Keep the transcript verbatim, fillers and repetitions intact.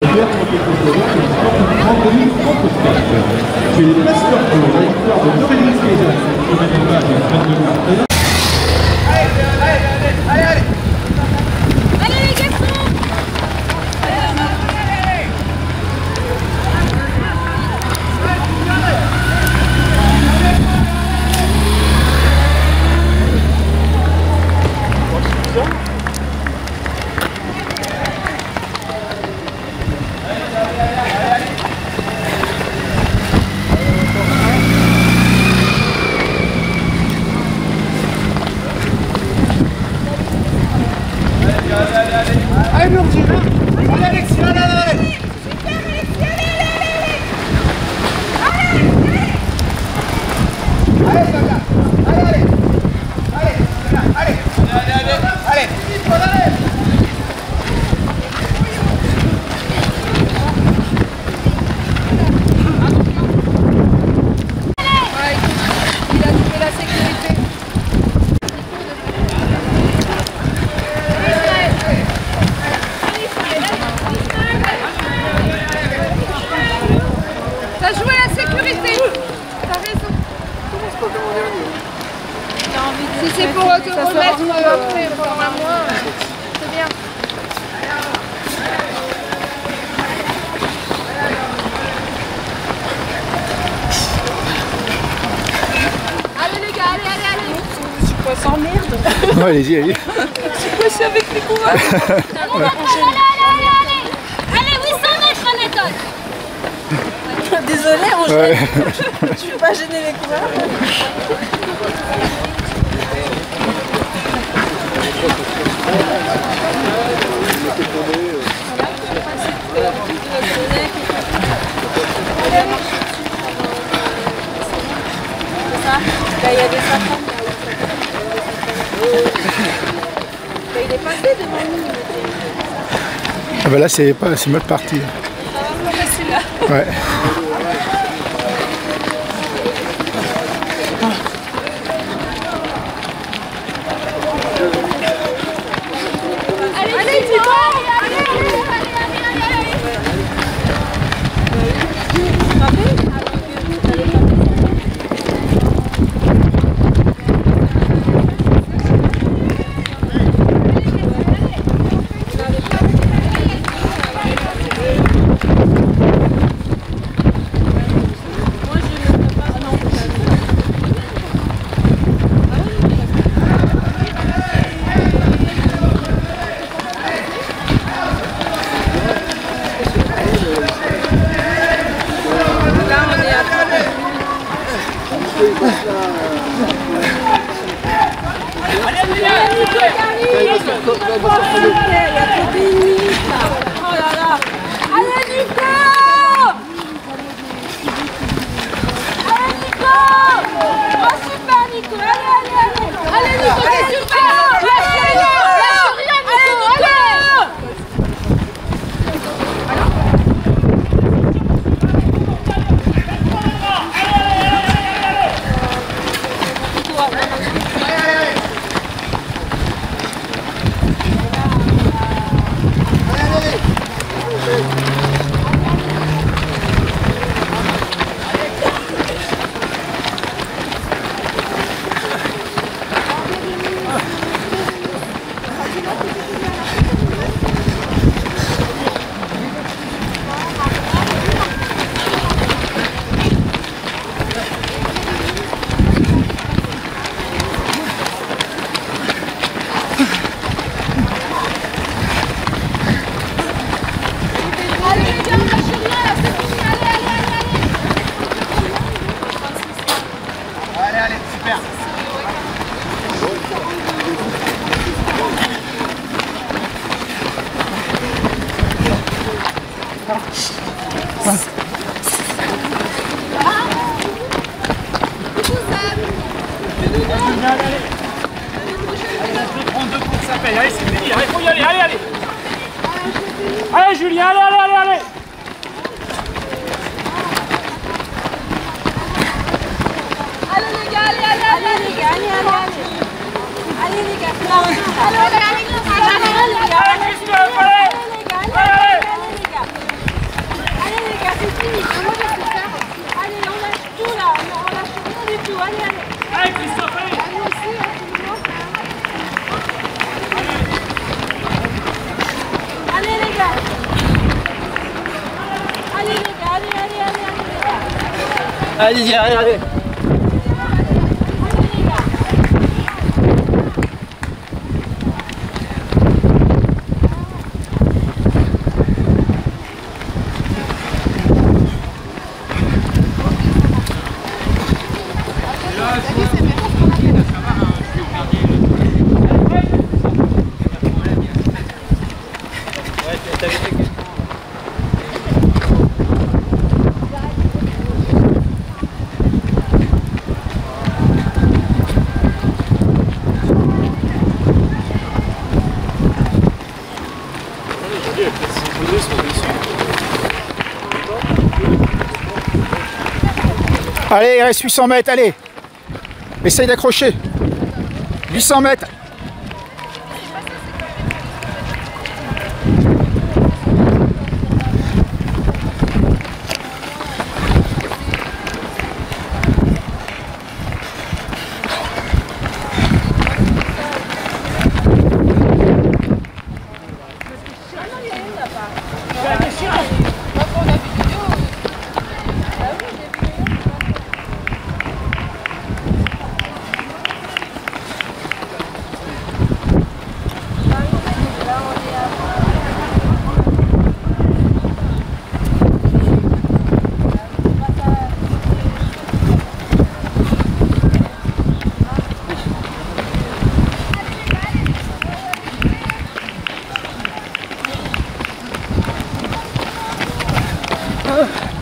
C'est les Master Pro, la victoire de Dominique Kézak, qui met en place les vingt-deux cartes. Allez, allez, Alexis, allez, allez, si c'est pour te remettre après pendant un mois, c'est bien. Allez les gars, allez, allez, allez. C'est quoi, sans merde? Non, allez-y, allez. C'est quoi, c'est avec les coureurs? Allez, allez, allez, allez. Allez, huit cents mètres, Anatole. Désolée, on ouais. Je veux pas gêner les coureurs. Là, il y a des safrans. Il est passé devant nous. Ah bah là, c'est pas, c'est mal parti. Ouais. Allez, tu vas, allez, allez, allez, Allez, c'est fini, il faut y aller, allez, allez. Allez, Julien, allez, allez, allez, allez. allez les gars, allez, allez, allez les gars, allez, allez, allez. Allez les gars, allez, allez, allez, allez, allez, allez, allez, allez, allez, allez, allez, allez, allez, allez, allez, allez, Allez-y, allez, allez. Allez, il reste huit cents mètres, allez. Essaye d'accrocher. huit cents mètres. Ah.